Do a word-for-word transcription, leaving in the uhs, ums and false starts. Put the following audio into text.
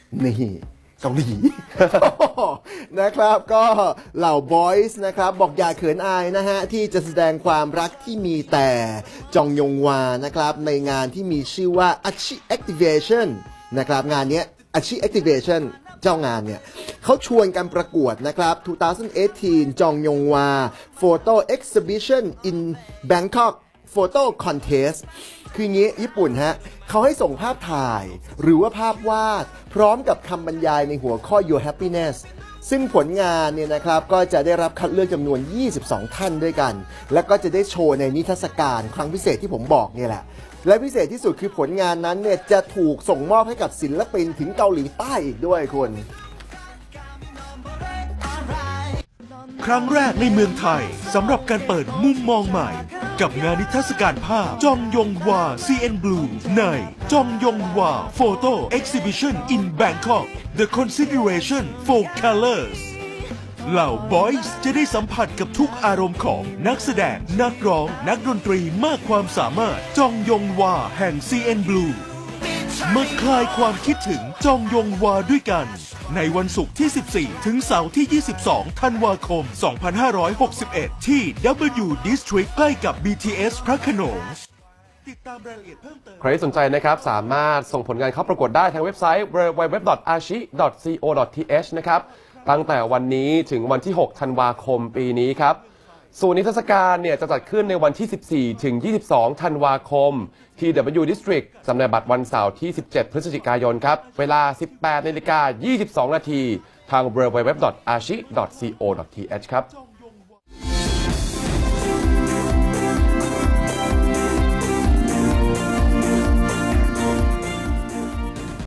นี่เกาหลี นะครับก็เหล่าบอยส์นะครับบอกอย่าเขินอายนะฮะที่จะแสดงความรักที่มีแต่จองยงวานะครับในงานที่มีชื่อว่า Achi Activation นะครับงานนี้ Achi Activation เจ้างานเนี่ยเขาชวนกันประกวดนะครับสองพันสิบแปดจองยงวา Photo Exhibition in Bangkok Photo Contest คืองี้ญี่ปุ่นฮะเขาให้ส่งภาพถ่ายหรือว่าภาพวาดพร้อมกับคำบรรยายในหัวข้อ Your Happiness ซึ่งผลงานเนี่ยนะครับก็จะได้รับคัดเลือกจำนวนยี่สิบสองท่านด้วยกันแล้วก็จะได้โชว์ในนิทรรศการครั้งพิเศษที่ผมบอกเนี่ยแหละและพิเศษที่สุดคือผลงานนั้นเนี่ยจะถูกส่งมอบให้กับศิลปินถึงเกาหลีใต้อีกด้วยคุณครั้งแรกในเมืองไทยสำหรับการเปิดมุมมองใหม่กับงานนิทรรศการภาพจองยงวา ซี เอ็น Blue ในจองยงวา Photo Exhibition in Bangkok The Consideration for Colors เหล่าบอยส์จะได้สัมผัสกับทุกอารมณ์ของนักแสดงนักร้องนักดนตรีมากความสามารถจองยงวาแห่ง ซี เอ็น Blue มาคลายความคิดถึงจองยงวาด้วยกันในวันศุกร์ที่ สิบสี่ ถึงเสาร์ที่ ยี่สิบสอง ธันวาคม สองพันห้าร้อยหกสิบเอ็ด ที่ ดับเบิลยู District ใกล้กับ บี ที เอส พระโขนงติดตามรายละเอียดเพิ่มเติมใครที่สนใจนะครับสามารถส่งผลงานเข้าประกวดได้ทางเว็บไซต์ ดับเบิลยู ดับเบิลยู ดับเบิลยู ดอท อาชิ ดอท ซี โอ ดอท ที เอช นะครับตั้งแต่วันนี้ถึงวันที่ หก ธันวาคมปีนี้ครับส่วนนิทรรศการเนี่ยจะจัดขึ้นในวันที่ สิบสี่ ถึง ยี่สิบสอง ธันวาคมที่ ดับเบิลยู District จำหน่ายบัตรวันเสาร์ที่ สิบเจ็ด พฤศจิกายนครับเวลา สิบแปดนาฬิกายี่สิบสองนาทีทาง ดับเบิลยู ดับเบิลยู ดับเบิลยู ดอท อาชิ ดอท ซี โอ ดอท ที เอช ครับ